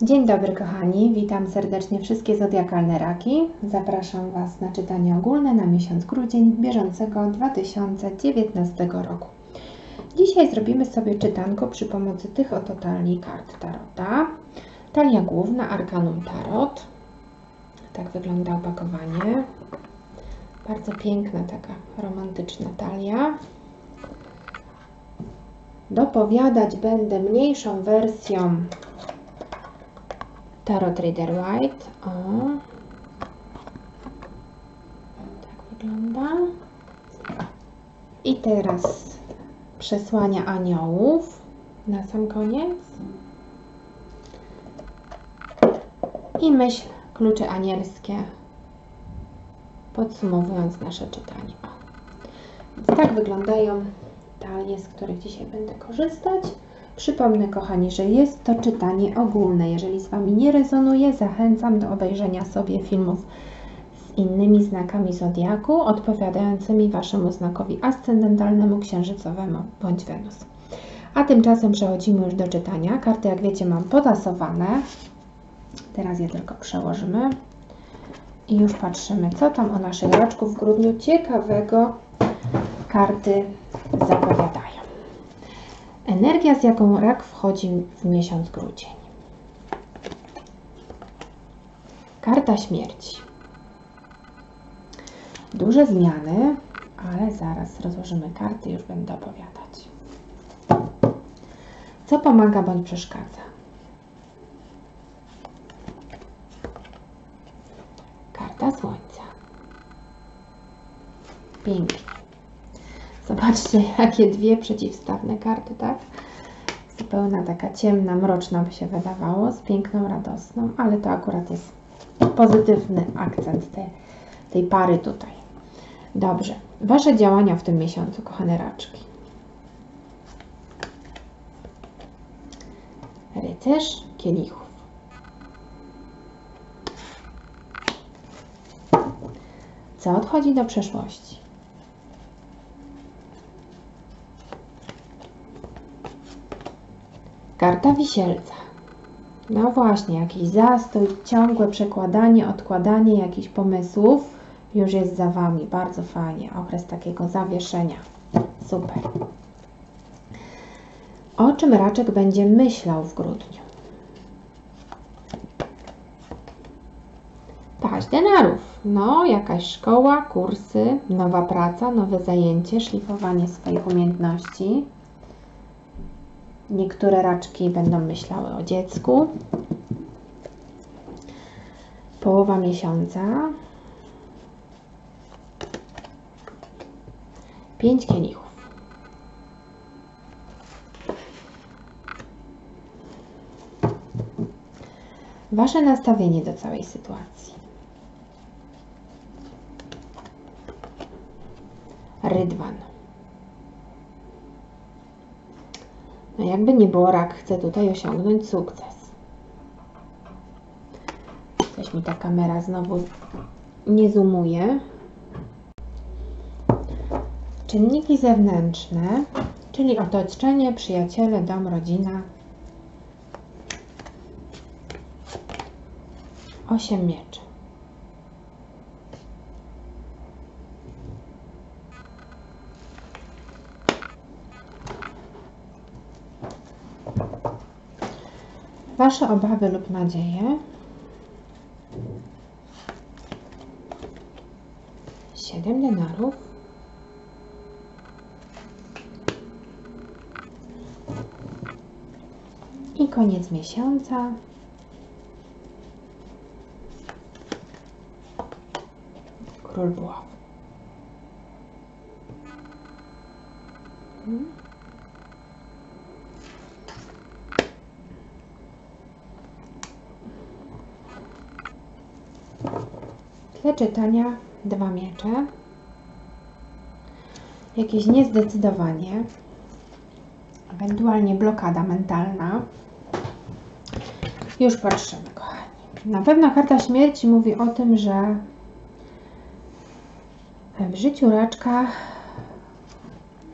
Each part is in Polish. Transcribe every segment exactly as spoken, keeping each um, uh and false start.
Dzień dobry kochani, witam serdecznie wszystkie zodiakalne raki. Zapraszam Was na czytanie ogólne na miesiąc grudzień bieżącego dwa tysiące dziewiętnastego roku. Dzisiaj zrobimy sobie czytanko przy pomocy tych oto talii kart Tarota. Talia główna, Arkanum Tarot. Tak wygląda opakowanie. Bardzo piękna, taka romantyczna talia. Dopowiadać będę mniejszą wersją Tarot Rider White. O. Tak wygląda. I teraz przesłania aniołów na sam koniec. I myśl, klucze anielskie, podsumowując nasze czytanie. O. Więc tak wyglądają talie, z których dzisiaj będę korzystać. Przypomnę kochani, że jest to czytanie ogólne. Jeżeli z Wami nie rezonuje, zachęcam do obejrzenia sobie filmów z innymi znakami zodiaku, odpowiadającymi Waszemu znakowi ascendentalnemu, księżycowemu bądź Wenus. A tymczasem przechodzimy już do czytania. Karty, jak wiecie, mam potasowane. Teraz je tylko przełożymy. I już patrzymy, co tam o naszych raczku w grudniu ciekawego karty zapowiadają. Energia, z jaką rak wchodzi w miesiąc grudzień. Karta śmierci. Duże zmiany, ale zaraz rozłożymy karty i już będę opowiadać. Co pomaga bądź przeszkadza? Karta słońca. Pięknie. Zobaczcie, jakie dwie przeciwstawne karty, tak? Zupełna taka ciemna, mroczna by się wydawało, z piękną, radosną, ale to akurat jest pozytywny akcent tej, tej pary tutaj. Dobrze. Wasze działania w tym miesiącu, kochane raczki. Rycerz kielichów. Co odchodzi do przeszłości? Karta wisielca. No właśnie, jakiś zastój, ciągłe przekładanie, odkładanie jakichś pomysłów już jest za Wami. Bardzo fajnie. Okres takiego zawieszenia. Super. O czym raczek będzie myślał w grudniu? Paść denarów. No, jakaś szkoła, kursy, nowa praca, nowe zajęcie, szlifowanie swoich umiejętności. Niektóre raczki będą myślały o dziecku. Połowa miesiąca. Pięć kielichów. Wasze nastawienie do całej sytuacji. Rydwan. No jakby nie było, rak chce tutaj osiągnąć sukces. Coś mi ta kamera znowu nie zoomuje. Czynniki zewnętrzne, czyli otoczenie, przyjaciele, dom, rodzina. Osiem mieczy. Wasze obawy lub nadzieje. Siedem denarów. I koniec miesiąca. Król buław. Hmm. Tle czytania dwa miecze. Jakieś niezdecydowanie. Ewentualnie blokada mentalna. Już patrzymy, kochani. Na pewno karta śmierci mówi o tym, że w życiu raczka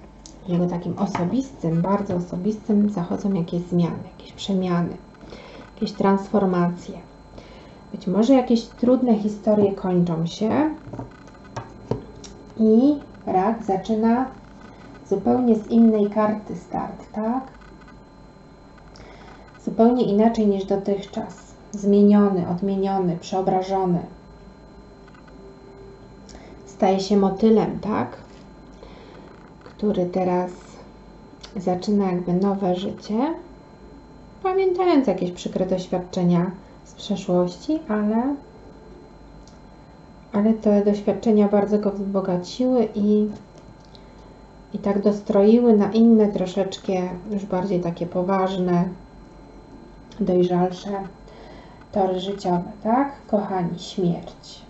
jego takim osobistym, bardzo osobistym zachodzą jakieś zmiany, jakieś przemiany, jakieś transformacje. Być może jakieś trudne historie kończą się i rak zaczyna zupełnie z innej karty start, tak? Zupełnie inaczej niż dotychczas. Zmieniony, odmieniony, przeobrażony. Staje się motylem, tak? Który teraz zaczyna jakby nowe życie, pamiętając jakieś przykre doświadczenia z przeszłości, ale, ale te doświadczenia bardzo go wzbogaciły i, i tak dostroiły na inne, troszeczkę już bardziej takie poważne, dojrzalsze tory życiowe, tak? Kochani, śmierć.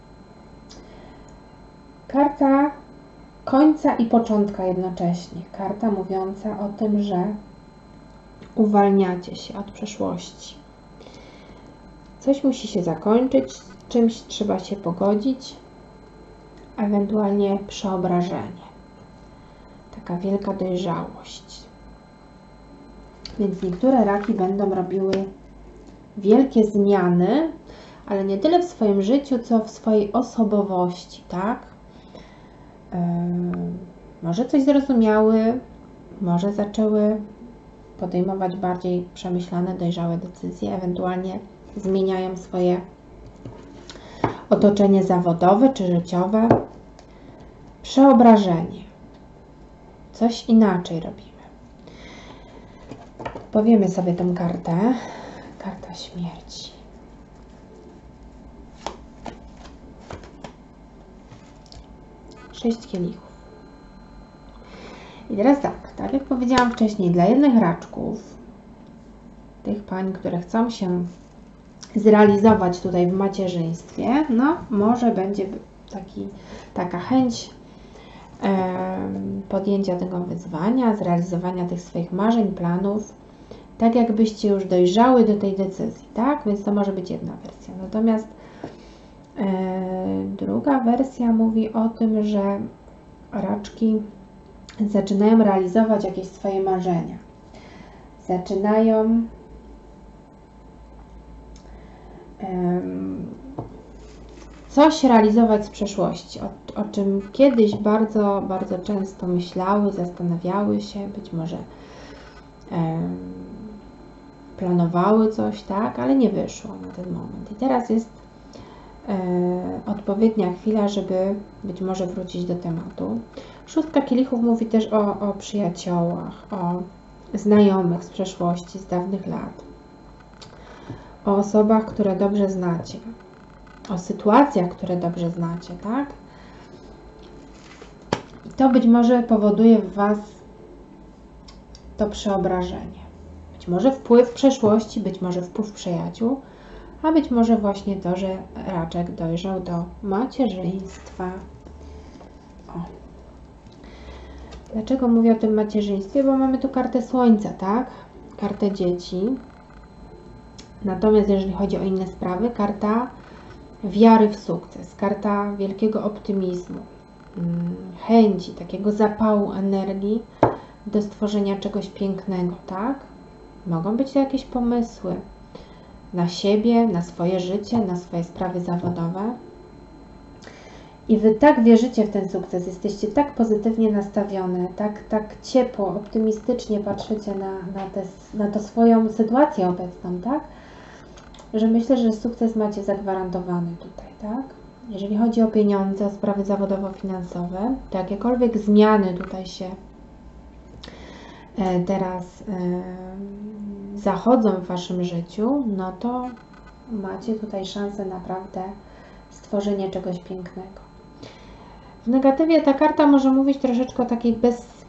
Karta końca i początka jednocześnie. Karta mówiąca o tym, że uwalniacie się od przeszłości. Coś musi się zakończyć, z czymś trzeba się pogodzić, ewentualnie przeobrażenie. Taka wielka dojrzałość. Więc niektóre raki będą robiły wielkie zmiany, ale nie tyle w swoim życiu, co w swojej osobowości, tak? Yy, może coś zrozumiały, może zaczęły podejmować bardziej przemyślane, dojrzałe decyzje, ewentualnie zmieniają swoje otoczenie zawodowe czy życiowe. Przeobrażenie. Coś inaczej robimy. Powiemy sobie tę kartę. Karta śmierci. Sześć kielichów. I teraz tak, tak jak powiedziałam wcześniej, dla jednych raczków, tych pań, które chcą się zrealizować tutaj w macierzyństwie, no może będzie taki, taka chęć e, podjęcia tego wyzwania, zrealizowania tych swoich marzeń, planów, tak jakbyście już dojrzały do tej decyzji, tak? Więc to może być jedna wersja. Natomiast e, druga wersja mówi o tym, że raczki zaczynają realizować jakieś swoje marzenia. Zaczynają um, coś realizować z przeszłości, o, o czym kiedyś bardzo, bardzo często myślały, zastanawiały się, być może um, planowały coś, tak, ale nie wyszło na ten moment. I teraz jest e, odpowiednia chwila, żeby być może wrócić do tematu. Szóstka kielichów mówi też o, o przyjaciołach, o znajomych z przeszłości, z dawnych lat, o osobach, które dobrze znacie, o sytuacjach, które dobrze znacie, tak? I to być może powoduje w Was to przeobrażenie. Być może wpływ przeszłości, być może wpływ przyjaciół, a być może właśnie to, że raczek dojrzał do macierzyństwa. O. Dlaczego mówię o tym macierzyństwie? Bo mamy tu kartę słońca, tak? Kartę dzieci. Natomiast jeżeli chodzi o inne sprawy, karta wiary w sukces, karta wielkiego optymizmu, chęci, takiego zapału, energii do stworzenia czegoś pięknego, tak? Mogą być to jakieś pomysły na siebie, na swoje życie, na swoje sprawy zawodowe. I Wy tak wierzycie w ten sukces, jesteście tak pozytywnie nastawione, tak, tak ciepło, optymistycznie patrzycie na, na, te, na to swoją sytuację obecną, tak? Że myślę, że sukces macie zagwarantowany tutaj, tak? Jeżeli chodzi o pieniądze, o sprawy zawodowo-finansowe, to jakiekolwiek zmiany tutaj się teraz zachodzą w Waszym życiu, no to macie tutaj szansę naprawdę stworzenia czegoś pięknego. W negatywie ta karta może mówić troszeczkę o takiej bez,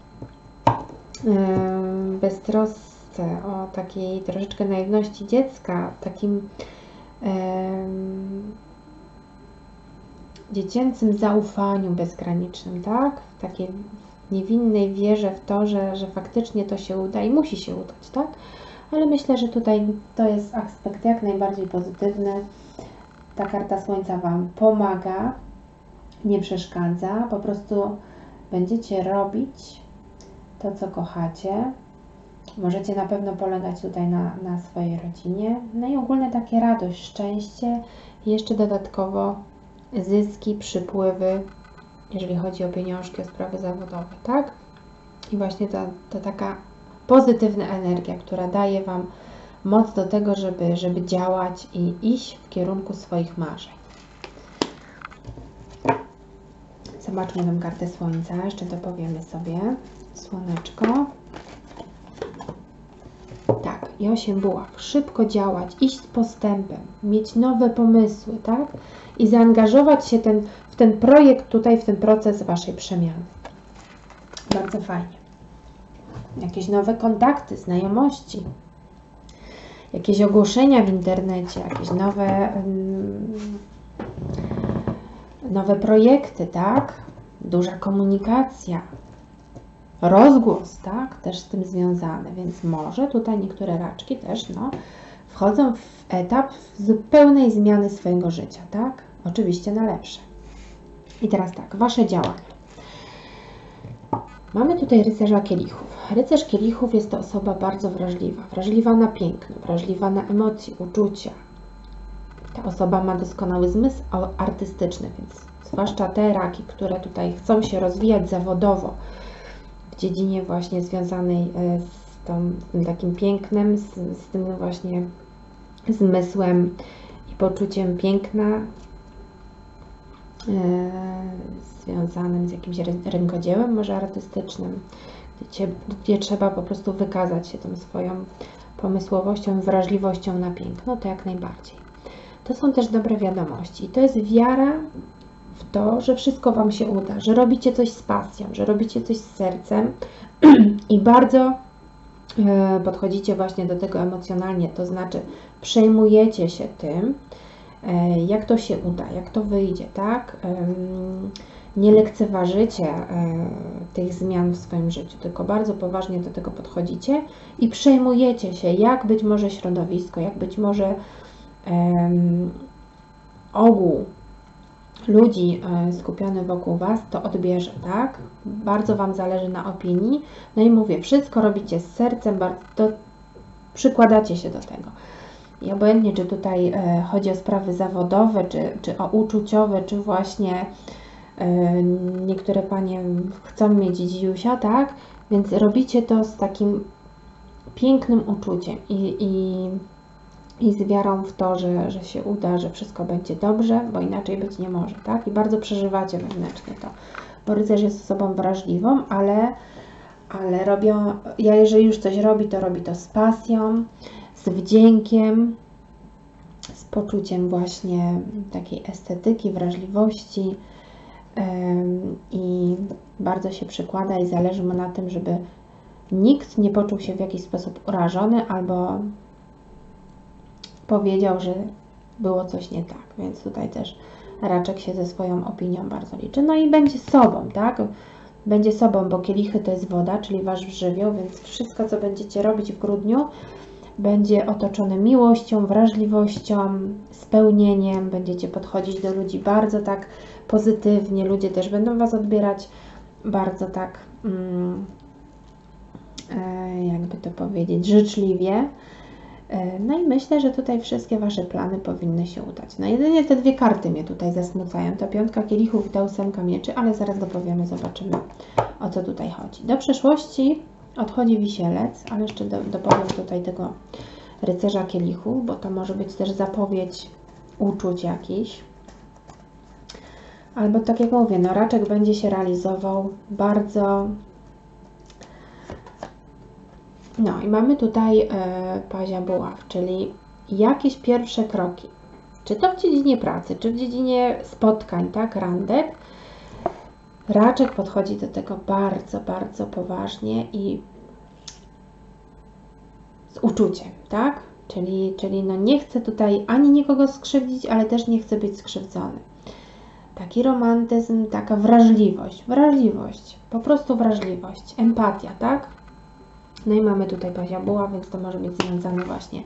beztrosce, o takiej troszeczkę naiwności dziecka, takim dziecięcym zaufaniu bezgranicznym, tak? W takiej niewinnej wierze w to, że, że faktycznie to się uda i musi się udać, tak? Ale myślę, że tutaj to jest aspekt jak najbardziej pozytywny. Ta karta słońca Wam pomaga, nie przeszkadza, po prostu będziecie robić to, co kochacie, Możecie na pewno polegać tutaj na, na swojej rodzinie. No i ogólnie takie radość, szczęście, jeszcze dodatkowo zyski, przypływy, jeżeli chodzi o pieniążki, o sprawy zawodowe, tak? I właśnie to, to taka pozytywna energia, która daje Wam moc do tego, żeby, żeby działać i iść w kierunku swoich marzeń. Zobaczmy tę kartę Słońca, jeszcze dopowiemy sobie. Słoneczko. Tak, i osiem buław. Szybko działać, iść z postępem, mieć nowe pomysły, tak? I zaangażować się ten, w ten projekt tutaj, w ten proces Waszej przemiany. Bardzo fajnie. Jakieś nowe kontakty, znajomości, jakieś ogłoszenia w internecie, jakieś nowe, um, nowe projekty, tak? Duża komunikacja, rozgłos, tak? Też z tym związany, więc może tutaj niektóre raczki też, no, wchodzą w etap zupełnej zmiany swojego życia, tak? Oczywiście na lepsze. I teraz tak, Wasze działania. Mamy tutaj rycerza kielichów. Rycerz kielichów jest to osoba bardzo wrażliwa. Wrażliwa na piękno, wrażliwa na emocje, uczucia. Ta osoba ma doskonały zmysł artystyczny, więc zwłaszcza te raki, które tutaj chcą się rozwijać zawodowo w dziedzinie właśnie związanej z, tą, z tym takim pięknem, z, z tym właśnie zmysłem i poczuciem piękna, związanym z jakimś rękodziełem, może artystycznym, gdzie, gdzie trzeba po prostu wykazać się tą swoją pomysłowością, wrażliwością na piękno, to jak najbardziej. To są też dobre wiadomości i to jest wiara w to, że wszystko Wam się uda, że robicie coś z pasją, że robicie coś z sercem i bardzo podchodzicie właśnie do tego emocjonalnie, to znaczy przejmujecie się tym, jak to się uda, jak to wyjdzie, tak? Nie lekceważycie tych zmian w swoim życiu, tylko bardzo poważnie do tego podchodzicie i przejmujecie się, jak być może środowisko, jak być może um, ogół ludzi skupiony wokół Was to odbierze, tak? Bardzo Wam zależy na opinii, no i mówię, wszystko robicie z sercem, bardzo przykładacie się do tego. I obojętnie, czy tutaj e, chodzi o sprawy zawodowe, czy, czy o uczuciowe, czy właśnie e, niektóre Panie chcą mieć dzidziusia, tak? Więc robicie to z takim pięknym uczuciem i, i, i z wiarą w to, że, że się uda, że wszystko będzie dobrze, bo inaczej być nie może, tak? I bardzo przeżywacie wewnętrznie to, bo rycerz jest osobą wrażliwą, ale, ale robią, ja jeżeli już coś robi, to robi to z pasją, z wdziękiem, z poczuciem właśnie takiej estetyki, wrażliwości yy, i bardzo się przykłada i zależy mu na tym, żeby nikt nie poczuł się w jakiś sposób urażony albo powiedział, że było coś nie tak, więc tutaj też raczek się ze swoją opinią bardzo liczy. No i będzie sobą, tak? Będzie sobą, bo kielichy to jest woda, czyli Wasz żywioł, więc wszystko, co będziecie robić w grudniu, będzie otoczone miłością, wrażliwością, spełnieniem, będziecie podchodzić do ludzi bardzo tak pozytywnie, ludzie też będą Was odbierać bardzo tak, mm, jakby to powiedzieć, życzliwie. No i myślę, że tutaj wszystkie Wasze plany powinny się udać. No jedynie te dwie karty mnie tutaj zasmucają, ta piątka kielichów i ta ósemka mieczy, ale zaraz dopowiemy, zobaczymy, o co tutaj chodzi. Do przeszłości odchodzi wisielec, ale jeszcze do, dopowiem tutaj tego rycerza kielichów, bo to może być też zapowiedź uczuć jakichś. Albo tak jak mówię, no raczek będzie się realizował bardzo. No i mamy tutaj e, pazia buław, czyli jakieś pierwsze kroki. Czy to w dziedzinie pracy, czy w dziedzinie spotkań, tak, randek. Raczek podchodzi do tego bardzo, bardzo poważnie i z uczuciem, tak? Czyli, czyli no nie chce tutaj ani nikogo skrzywdzić, ale też nie chce być skrzywdzony. Taki romantyzm, taka wrażliwość, wrażliwość, po prostu wrażliwość, empatia, tak? No i mamy tutaj pazia buław, więc to może być związane właśnie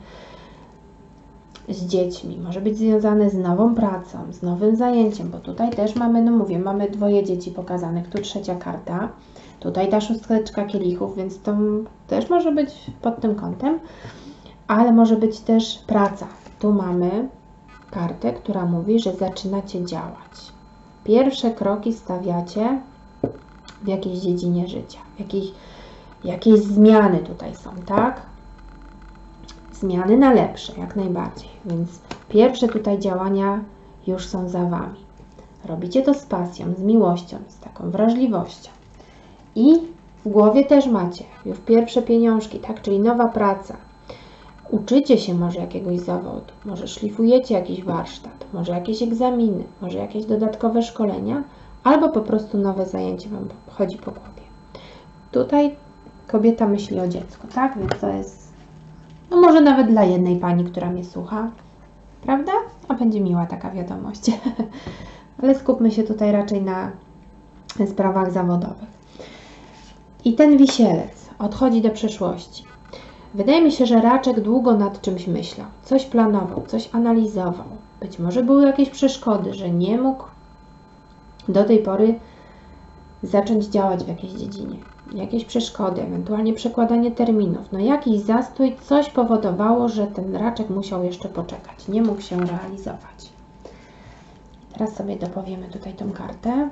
z dziećmi, może być związane z nową pracą, z nowym zajęciem, bo tutaj też mamy, no mówię, mamy dwoje dzieci pokazanych, tu trzecia karta, Tutaj ta szósteczka kielichów, więc to też może być pod tym kątem, ale może być też praca. Tu mamy kartę, która mówi, że zaczynacie działać. Pierwsze kroki stawiacie w jakiejś dziedzinie życia. Jakieś, jakieś zmiany tutaj są, tak? Zmiany na lepsze, jak najbardziej. Więc pierwsze tutaj działania już są za Wami. Robicie to z pasją, z miłością, z taką wrażliwością. I w głowie też macie już pierwsze pieniążki, tak? Czyli nowa praca. Uczycie się może jakiegoś zawodu, może szlifujecie jakiś warsztat, może jakieś egzaminy, może jakieś dodatkowe szkolenia, albo po prostu nowe zajęcie Wam chodzi po głowie. Tutaj kobieta myśli o dziecku, tak? Więc to jest, no może nawet dla jednej pani, która mnie słucha, prawda? A będzie miła taka wiadomość. Ale skupmy się tutaj raczej na sprawach zawodowych. I ten wisielec odchodzi do przeszłości. Wydaje mi się, że raczek długo nad czymś myślał, coś planował, coś analizował. Być może były jakieś przeszkody, że nie mógł do tej pory zacząć działać w jakiejś dziedzinie. Jakieś przeszkody, ewentualnie przekładanie terminów. No jakiś zastój, coś powodowało, że ten raczek musiał jeszcze poczekać. Nie mógł się realizować. Teraz sobie dopowiemy tutaj tą kartę.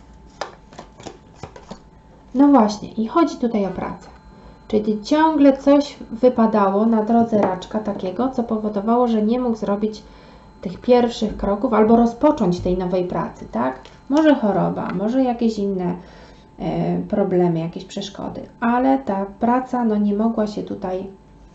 No właśnie, i chodzi tutaj o pracę. Czyli ciągle coś wypadało na drodze raczka takiego, co powodowało, że nie mógł zrobić tych pierwszych kroków albo rozpocząć tej nowej pracy, tak? Może choroba, może jakieś inne e, problemy, jakieś przeszkody, ale ta praca no, nie mogła się tutaj,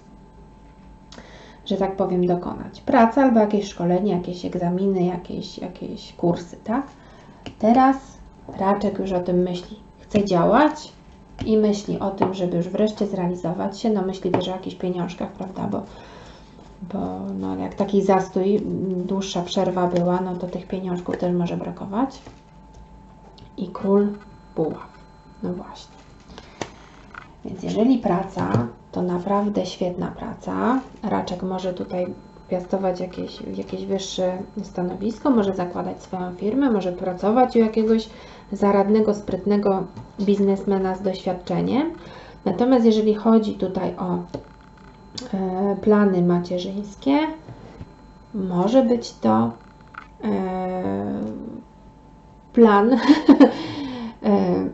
że tak powiem, dokonać. Praca albo jakieś szkolenie, jakieś egzaminy, jakieś, jakieś kursy, tak? Teraz raczek już o tym myśli. Chce działać i myśli o tym, żeby już wreszcie zrealizować się. No myśli też o jakichś pieniążkach, prawda? Bo, bo no, jak taki zastój, dłuższa przerwa była, no to tych pieniążków też może brakować. I król buław. No właśnie. Więc jeżeli praca, to naprawdę świetna praca. Raczek może tutaj piastować jakieś, jakieś wyższe stanowisko, może zakładać swoją firmę, może pracować u jakiegoś zaradnego, sprytnego biznesmena z doświadczeniem. Natomiast jeżeli chodzi tutaj o e, plany macierzyńskie, może być to e, plan e,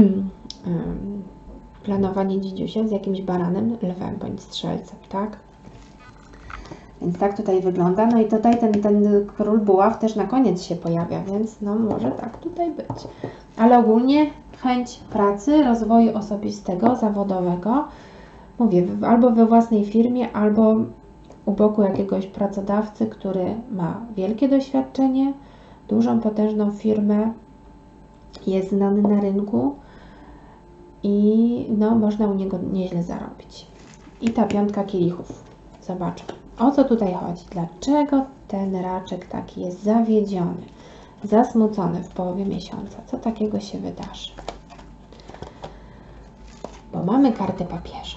planowanie dzidziusia z jakimś baranem, lwem bądź strzelcem, tak? Więc tak tutaj wygląda. No i tutaj ten, ten król buław też na koniec się pojawia, więc no może tak tutaj być. Ale ogólnie chęć pracy, rozwoju osobistego, zawodowego, mówię, albo we własnej firmie, albo u boku jakiegoś pracodawcy, który ma wielkie doświadczenie, dużą, potężną firmę, jest znany na rynku i no, można u niego nieźle zarobić. I ta piątka kielichów. Zobaczmy, o co tutaj chodzi. Dlaczego ten raczek taki jest zawiedziony, zasmucony w połowie miesiąca? Co takiego się wydarzy? Bo mamy kartę papieża.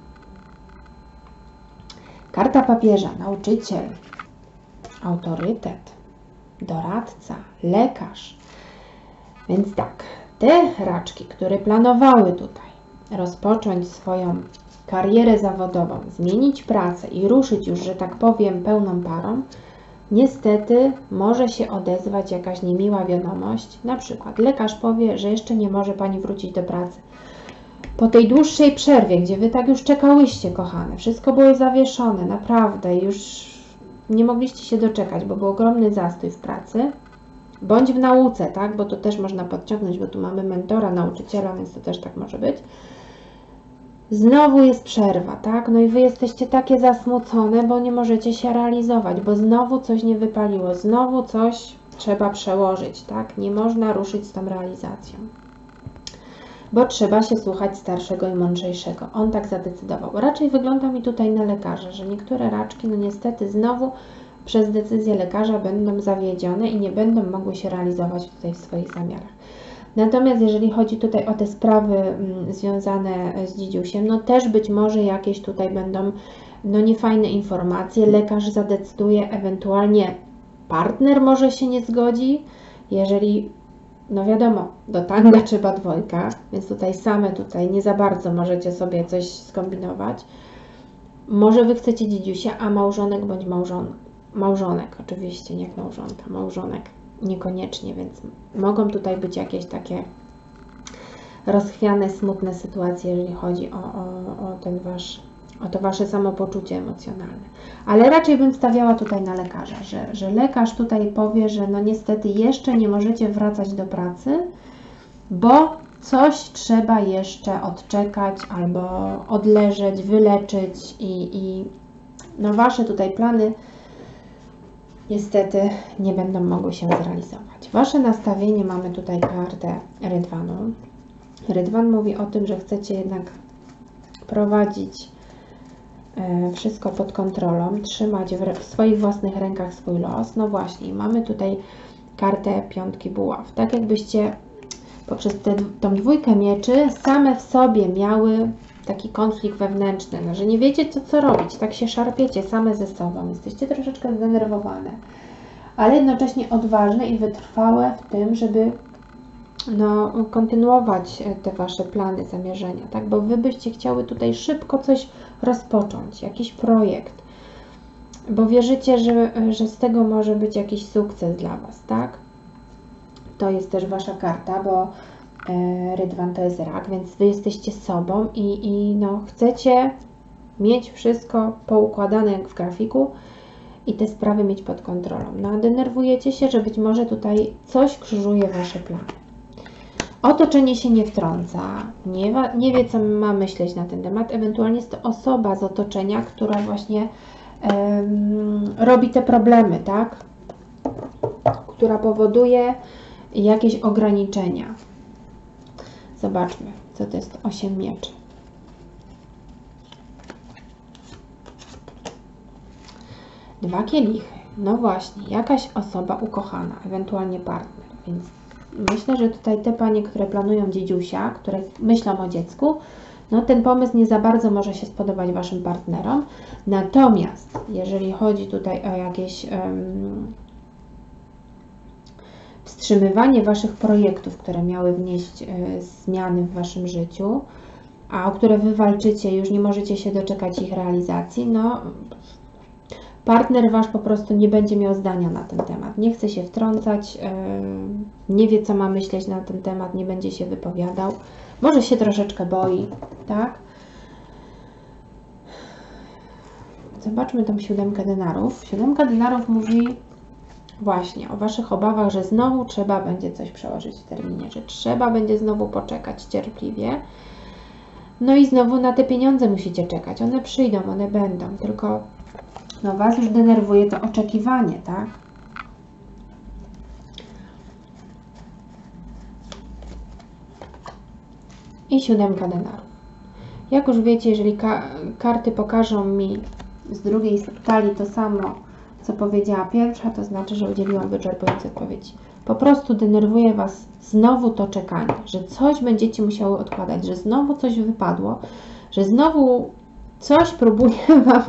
Karta papieża, nauczyciel, autorytet, doradca, lekarz. Więc tak, te raczki, które planowały tutaj rozpocząć swoją karierę zawodową, zmienić pracę i ruszyć już, że tak powiem, pełną parą, niestety może się odezwać jakaś niemiła wiadomość. Na przykład lekarz powie, że jeszcze nie może Pani wrócić do pracy. Po tej dłuższej przerwie, gdzie Wy tak już czekałyście, kochane, wszystko było zawieszone, naprawdę, już nie mogliście się doczekać, bo był ogromny zastój w pracy, bądź w nauce, tak, bo to też można podciągnąć, bo tu mamy mentora, nauczyciela, więc to też tak może być. Znowu jest przerwa, tak? No i Wy jesteście takie zasmucone, bo nie możecie się realizować, bo znowu coś nie wypaliło, znowu coś trzeba przełożyć, tak? Nie można ruszyć z tą realizacją, bo trzeba się słuchać starszego i mądrzejszego. On tak zadecydował. Raczej wygląda mi tutaj na lekarza, że niektóre raczki, no niestety znowu przez decyzję lekarza będą zawiedzione i nie będą mogły się realizować tutaj w swoich zamiarach. Natomiast jeżeli chodzi tutaj o te sprawy mm, związane z dzidziusiem, no też być może jakieś tutaj będą no niefajne informacje. Lekarz zadecyduje, ewentualnie partner może się nie zgodzi, jeżeli no wiadomo, do tanga trzeba dwojga, więc tutaj same tutaj nie za bardzo możecie sobie coś skombinować. Może Wy chcecie dziedziusia, a małżonek bądź małżon, małżonek, oczywiście, nie jak małżonka, małżonek niekoniecznie, więc mogą tutaj być jakieś takie rozchwiane, smutne sytuacje, jeżeli chodzi o, o, o ten wasz, o to Wasze samopoczucie emocjonalne. Ale raczej bym stawiała tutaj na lekarza, że, że lekarz tutaj powie, że no niestety jeszcze nie możecie wracać do pracy, bo coś trzeba jeszcze odczekać albo odleżeć, wyleczyć i, i no Wasze tutaj plany niestety nie będą mogły się zrealizować. Wasze nastawienie, mamy tutaj kartę Rydwanu. Rydwan mówi o tym, że chcecie jednak prowadzić wszystko pod kontrolą, trzymać w swoich własnych rękach swój los. No właśnie, mamy tutaj kartę piątki buław. Tak jakbyście poprzez tę tą dwójkę mieczy same w sobie miały taki konflikt wewnętrzny, no, że nie wiecie co, co robić, tak się szarpiecie same ze sobą, jesteście troszeczkę zdenerwowane, ale jednocześnie odważne i wytrwałe w tym, żeby no, kontynuować te Wasze plany, zamierzenia, tak? Bo Wy byście chciały tutaj szybko coś rozpocząć, jakiś projekt, bo wierzycie, że, że z tego może być jakiś sukces dla Was, tak? To jest też Wasza karta, bo e, Rydwan to jest rak, więc Wy jesteście sobą i, i no, chcecie mieć wszystko poukładane jak w grafiku i te sprawy mieć pod kontrolą. No, a denerwujecie się, że być może tutaj coś krzyżuje Wasze plany. Otoczenie się nie wtrąca, nie, nie wie, co ma myśleć na ten temat. Ewentualnie jest to osoba z otoczenia, która właśnie um, robi te problemy, tak? Która powoduje jakieś ograniczenia. Zobaczmy, co to jest osiem mieczy. Dwa kielichy. No właśnie, jakaś osoba ukochana, ewentualnie partner, więc myślę, że tutaj te panie, które planują dziedziusia, które myślą o dziecku, no ten pomysł nie za bardzo może się spodobać Waszym partnerom. Natomiast jeżeli chodzi tutaj o jakieś um, wstrzymywanie Waszych projektów, które miały wnieść y, zmiany w Waszym życiu, a o które Wy walczycie, już nie możecie się doczekać ich realizacji, no partner Wasz po prostu nie będzie miał zdania na ten temat. Nie chce się wtrącać, yy, nie wie, co ma myśleć na ten temat, nie będzie się wypowiadał. Może się troszeczkę boi, tak? Zobaczmy tą siódemkę denarów. Siódemka denarów mówi właśnie o Waszych obawach, że znowu trzeba będzie coś przełożyć w terminie, że trzeba będzie znowu poczekać cierpliwie. No i znowu na te pieniądze musicie czekać. One przyjdą, one będą, tylko no Was już denerwuje to oczekiwanie, tak? I siódemka denarów. Jak już wiecie, jeżeli ka karty pokażą mi z drugiej talii to samo, co powiedziała pierwsza, to znaczy, że udzieliłam wyczerpującej odpowiedzi. Po prostu denerwuje Was znowu to czekanie, że coś będziecie musiały odkładać, że znowu coś wypadło, że znowu coś próbuje Wam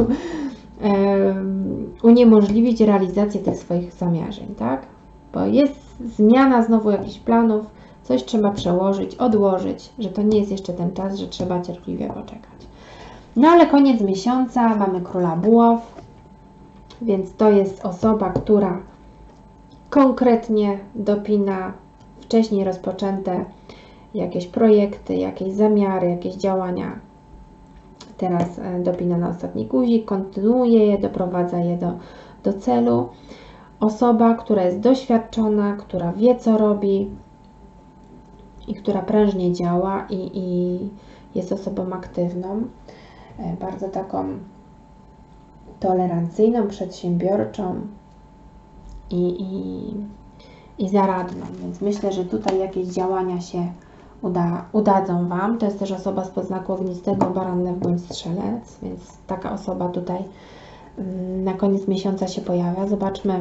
uniemożliwić realizację tych swoich zamierzeń, tak? Bo jest zmiana znowu jakichś planów, coś trzeba przełożyć, odłożyć, że to nie jest jeszcze ten czas, że trzeba cierpliwie poczekać. No ale koniec miesiąca, mamy króla buław, więc to jest osoba, która konkretnie dopina wcześniej rozpoczęte jakieś projekty, jakieś zamiary, jakieś działania. Teraz dopina na ostatni guzik, kontynuuje je, doprowadza je do, do celu. Osoba, która jest doświadczona, która wie, co robi i która prężnie działa i, i jest osobą aktywną, bardzo taką tolerancyjną, przedsiębiorczą i, i, i zaradną. Więc myślę, że tutaj jakieś działania się Uda, udadzą Wam. To jest też osoba z podznaku ognistego, baran, lew bądź strzelec, więc taka osoba tutaj mm, na koniec miesiąca się pojawia. Zobaczmy.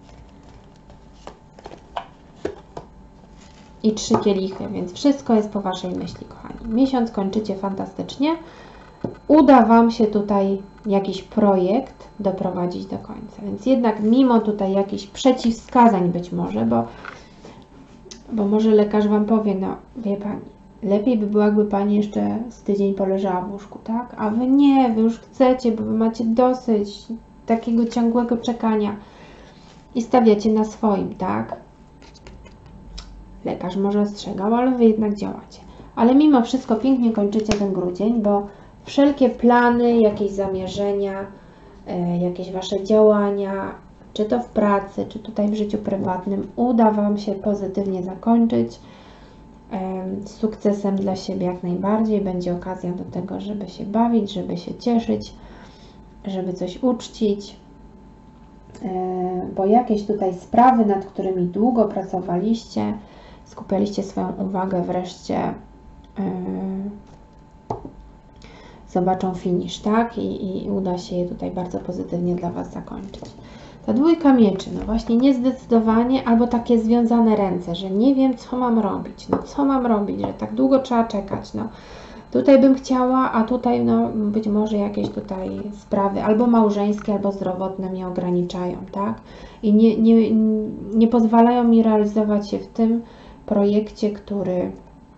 I trzy kielichy, więc wszystko jest po Waszej myśli, kochani. Miesiąc kończycie fantastycznie. Uda Wam się tutaj jakiś projekt doprowadzić do końca. Więc jednak mimo tutaj jakichś przeciwwskazań być może, bo Bo może lekarz Wam powie, no wie Pani, lepiej by było, jakby Pani jeszcze z tydzień poleżała w łóżku, tak? A Wy nie, Wy już chcecie, bo Wy macie dosyć takiego ciągłego czekania i stawiacie na swoim, tak? Lekarz może ostrzegał, ale Wy jednak działacie. Ale mimo wszystko pięknie kończycie ten grudzień, bo wszelkie plany, jakieś zamierzenia, e, jakieś Wasze działania, czy to w pracy, czy tutaj w życiu prywatnym, uda Wam się pozytywnie zakończyć. E, z sukcesem dla siebie jak najbardziej. Będzie okazja do tego, żeby się bawić, żeby się cieszyć, żeby coś uczcić. E, bo jakieś tutaj sprawy, nad którymi długo pracowaliście, skupialiście swoją uwagę, wreszcie Yy, zobaczą finisz, tak? I, I uda się je tutaj bardzo pozytywnie dla Was zakończyć. Ta dwójka mieczy, no właśnie niezdecydowanie, albo takie związane ręce, że nie wiem, co mam robić, no co mam robić, że tak długo trzeba czekać, no tutaj bym chciała, a tutaj no być może jakieś tutaj sprawy albo małżeńskie, albo zdrowotne mnie ograniczają, tak? I nie, nie, nie pozwalają mi realizować się w tym projekcie, który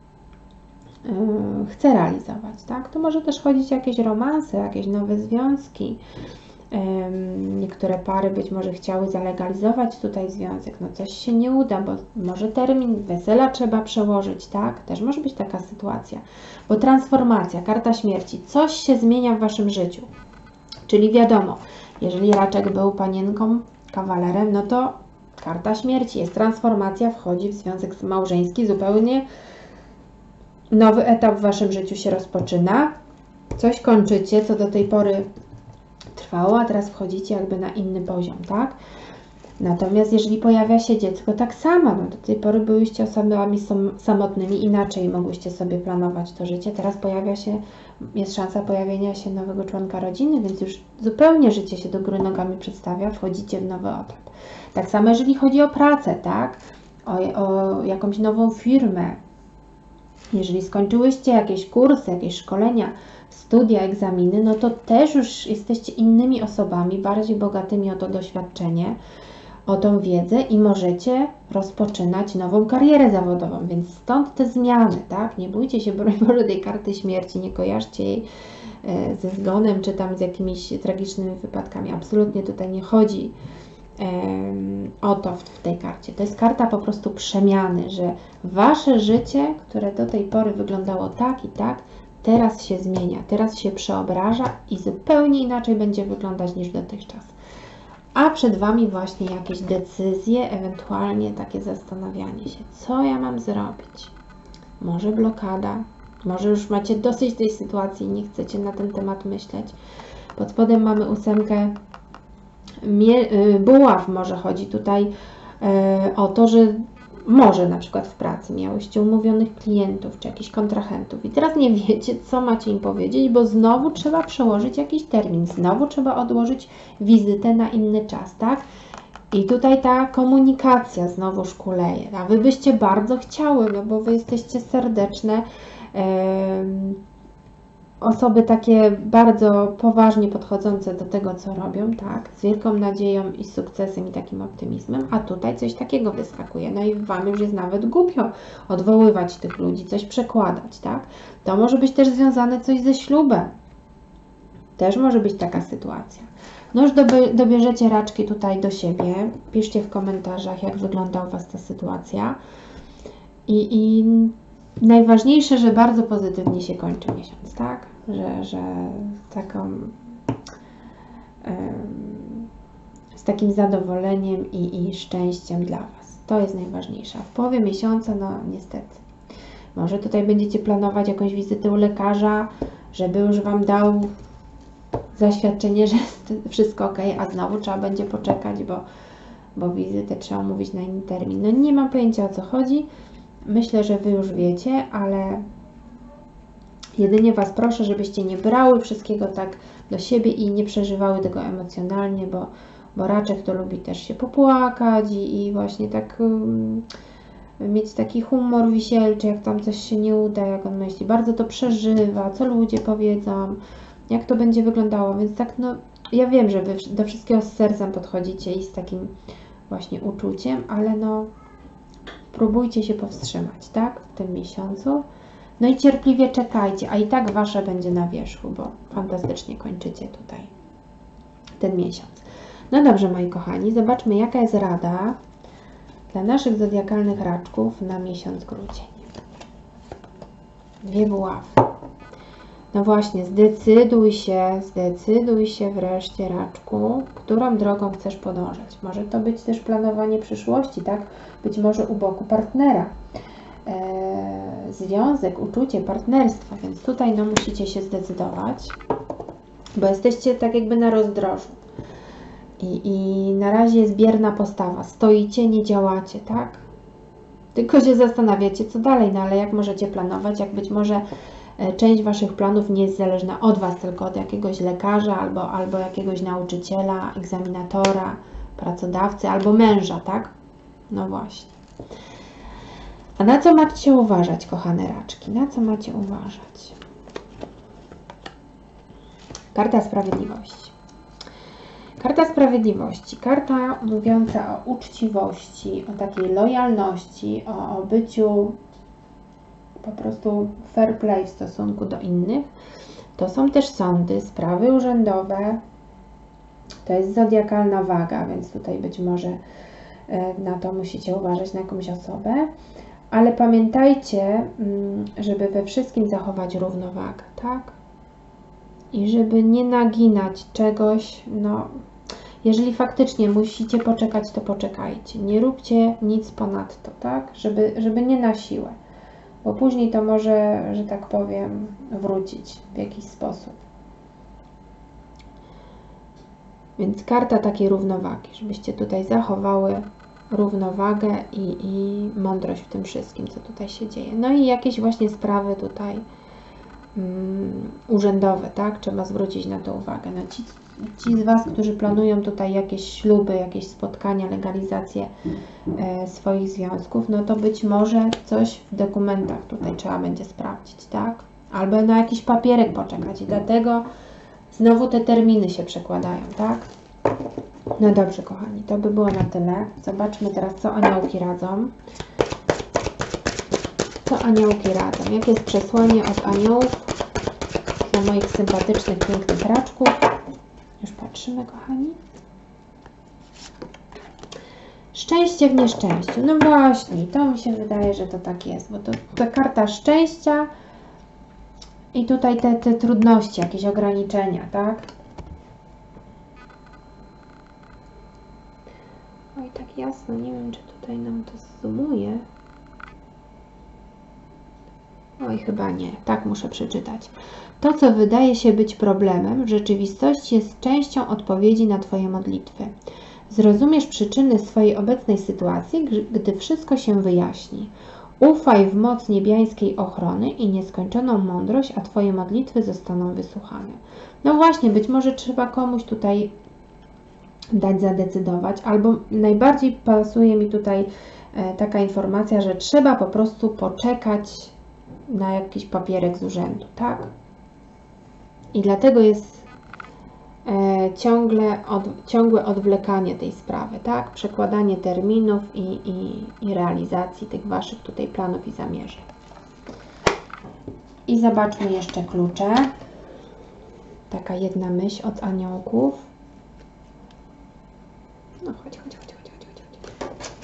chcę realizować, tak? To może też chodzić o jakieś romanse, jakieś nowe związki. Niektóre pary być może chciały zalegalizować tutaj związek, no coś się nie uda, bo może termin wesela trzeba przełożyć, tak? Też może być taka sytuacja, bo transformacja, karta śmierci, coś się zmienia w Waszym życiu, czyli wiadomo, jeżeli raczek był panienką, kawalerem, no to karta śmierci, jest transformacja, wchodzi w związek małżeński, zupełnie nowy etap w Waszym życiu się rozpoczyna, coś kończycie, co do tej pory trwało, a teraz wchodzicie jakby na inny poziom, tak? Natomiast jeżeli pojawia się dziecko, tak samo, no do tej pory byłyście osobami samotnymi, inaczej mogłyście sobie planować to życie, teraz pojawia się, jest szansa pojawienia się nowego członka rodziny, więc już zupełnie życie się do góry nogami przedstawia, wchodzicie w nowy etap. Tak samo jeżeli chodzi o pracę, tak? O, o jakąś nową firmę, jeżeli skończyłyście jakieś kursy, jakieś szkolenia, studia, egzaminy, no to też już jesteście innymi osobami, bardziej bogatymi o to doświadczenie, o tą wiedzę i możecie rozpoczynać nową karierę zawodową, więc stąd te zmiany, tak? Nie bójcie się, broń Boże, tej karty śmierci, nie kojarzcie jej ze zgonem, czy tam z jakimiś tragicznymi wypadkami. Absolutnie tutaj nie chodzi o to w tej karcie. To jest karta po prostu przemiany, że Wasze życie, które do tej pory wyglądało tak i tak, teraz się zmienia, teraz się przeobraża i zupełnie inaczej będzie wyglądać niż dotychczas. A przed Wami właśnie jakieś decyzje, ewentualnie takie zastanawianie się, co ja mam zrobić. Może blokada, może już macie dosyć tej sytuacji i nie chcecie na ten temat myśleć. Pod spodem mamy ósemkę buław, może chodzi tutaj o to, że może na przykład w pracy miałyście umówionych klientów czy jakichś kontrahentów i teraz nie wiecie, co macie im powiedzieć, bo znowu trzeba przełożyć jakiś termin, znowu trzeba odłożyć wizytę na inny czas, tak? I tutaj ta komunikacja znowu szkuleje, a Wy byście bardzo chciały, no bo Wy jesteście serdeczne, yy, osoby takie bardzo poważnie podchodzące do tego, co robią, tak, z wielką nadzieją i sukcesem i takim optymizmem, a tutaj coś takiego wyskakuje, no i Wam już jest nawet głupio odwoływać tych ludzi, coś przekładać, tak. To może być też związane coś ze ślubem, też może być taka sytuacja. No już dobierzecie raczki tutaj do siebie, piszcie w komentarzach, jak wygląda u Was ta sytuacja i, i najważniejsze, że bardzo pozytywnie się kończy miesiąc, tak? Że, że taką, um, z takim zadowoleniem i, i szczęściem dla Was. To jest najważniejsze. A w połowie miesiąca, no niestety, może tutaj będziecie planować jakąś wizytę u lekarza, żeby już Wam dał zaświadczenie, że jest wszystko ok, a znowu trzeba będzie poczekać, bo, bo wizytę trzeba umówić na inny termin. No nie mam pojęcia, o co chodzi. Myślę, że Wy już wiecie, ale jedynie Was proszę, żebyście nie brały wszystkiego tak do siebie i nie przeżywały tego emocjonalnie, bo, bo raczek to lubi też się popłakać i, i właśnie tak um, mieć taki humor wisielczy, jak tam coś się nie uda, jak on myśli, bardzo to przeżywa, co ludzie powiedzą, jak to będzie wyglądało, więc tak no, ja wiem, że Wy do wszystkiego z sercem podchodzicie i z takim właśnie uczuciem, ale no próbujcie się powstrzymać, tak? W tym miesiącu. No i cierpliwie czekajcie, a i tak Wasze będzie na wierzchu, bo fantastycznie kończycie tutaj ten miesiąc. No dobrze, moi kochani, zobaczmy, jaka jest rada dla naszych zodiakalnych raczków na miesiąc grudzień. Dwie buławy. No właśnie, zdecyduj się, zdecyduj się wreszcie, raczku, którą drogą chcesz podążać. Może to być też planowanie przyszłości, tak? Być może u boku partnera. Eee, związek, uczucie, partnerstwo, więc tutaj no musicie się zdecydować, bo jesteście tak jakby na rozdrożu. I, I na razie jest bierna postawa. Stoicie, nie działacie, tak? Tylko się zastanawiacie, co dalej, no ale jak możecie planować, jak być może część Waszych planów nie jest zależna od Was, tylko od jakiegoś lekarza, albo, albo jakiegoś nauczyciela, egzaminatora, pracodawcy, albo męża, tak? No właśnie. A na co macie uważać, kochane raczki? Na co macie uważać? Karta Sprawiedliwości. Karta Sprawiedliwości, karta mówiąca o uczciwości, o takiej lojalności, o, o byciu po prostu fair play w stosunku do innych. To są też sądy, sprawy urzędowe, to jest zodiakalna waga, więc tutaj być może na to musicie uważać, na jakąś osobę. Ale pamiętajcie, żeby we wszystkim zachować równowagę, tak? I żeby nie naginać czegoś, no, jeżeli faktycznie musicie poczekać, to poczekajcie. Nie róbcie nic ponadto, tak? Żeby, żeby nie na siłę, bo później to może, że tak powiem, wrócić w jakiś sposób. Więc karta takiej równowagi, żebyście tutaj zachowały równowagę i, i mądrość w tym wszystkim, co tutaj się dzieje. No i jakieś właśnie sprawy tutaj um, urzędowe, tak? Trzeba zwrócić na to uwagę. No ci, ci z Was, którzy planują tutaj jakieś śluby, jakieś spotkania, legalizację e, swoich związków, no to być może coś w dokumentach tutaj trzeba będzie sprawdzić, tak? Albo na jakiś papierek poczekać i dlatego znowu te terminy się przekładają, tak? No dobrze, kochani, to by było na tyle. Zobaczmy teraz, co aniołki radzą. Co aniołki radzą? Jakie jest przesłanie od aniołów dla moich sympatycznych, pięknych raczków? Już patrzymy, kochani. Szczęście w nieszczęściu. No właśnie, to mi się wydaje, że to tak jest, bo to, to karta szczęścia i tutaj te, te trudności, jakieś ograniczenia, tak? Oj, tak jasno, nie wiem, czy tutaj nam to zoomuje. Oj, chyba nie, tak muszę przeczytać. To, co wydaje się być problemem, w rzeczywistości jest częścią odpowiedzi na Twoje modlitwy. Zrozumiesz przyczyny swojej obecnej sytuacji, gdy wszystko się wyjaśni. Ufaj w moc niebiańskiej ochrony i nieskończoną mądrość, a Twoje modlitwy zostaną wysłuchane. No właśnie, być może trzeba komuś tutaj dać zadecydować, albo najbardziej pasuje mi tutaj e, taka informacja, że trzeba po prostu poczekać na jakiś papierek z urzędu, tak? I dlatego jest e, ciągle od, ciągłe odwlekanie tej sprawy, tak? Przekładanie terminów i, i, i realizacji tych Waszych tutaj planów i zamierzeń. I zobaczmy jeszcze klucze. Taka jedna myśl od aniołków. No chodź, chodź, chodź, chodź, chodź, chodź.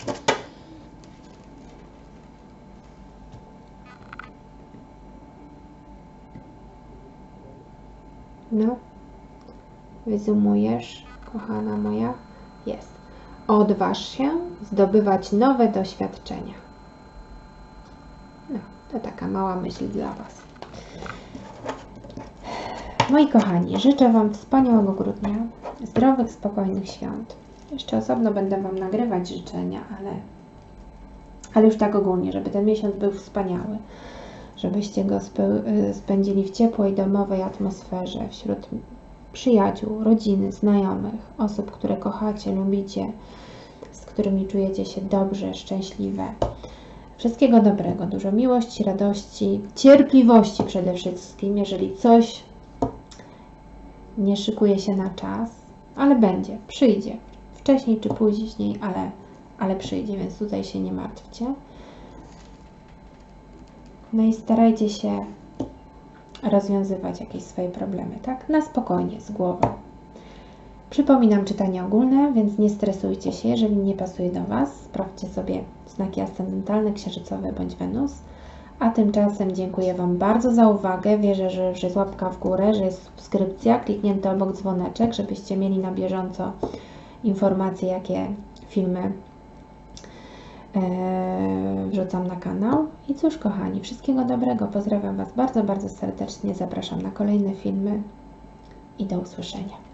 No, wyzoomujesz, kochana moja, jest. Odważ się zdobywać nowe doświadczenia. No, to taka mała myśl dla Was. Moi kochani, życzę Wam wspaniałego grudnia, zdrowych, spokojnych świąt. Jeszcze osobno będę Wam nagrywać życzenia, ale, ale już tak ogólnie, żeby ten miesiąc był wspaniały. Żebyście go spędzili w ciepłej, domowej atmosferze, wśród przyjaciół, rodziny, znajomych, osób, które kochacie, lubicie, z którymi czujecie się dobrze, szczęśliwe. Wszystkiego dobrego, dużo miłości, radości, cierpliwości przede wszystkim, jeżeli coś nie szykuje się na czas, ale będzie, przyjdzie. Wcześniej czy później, ale, ale przyjdzie, więc tutaj się nie martwcie. No i starajcie się rozwiązywać jakieś swoje problemy, tak? Na spokojnie, z głową. Przypominam czytanie ogólne, więc nie stresujcie się, jeżeli nie pasuje do Was. Sprawdźcie sobie znaki ascendentalne, księżycowe bądź Wenus. A tymczasem dziękuję Wam bardzo za uwagę. Wierzę, że już jest łapka w górę, że jest subskrypcja, kliknięty obok dzwoneczek, żebyście mieli na bieżąco informacje, jakie filmy e, wrzucam na kanał. I cóż, kochani, wszystkiego dobrego. Pozdrawiam Was bardzo, bardzo serdecznie. Zapraszam na kolejne filmy i do usłyszenia.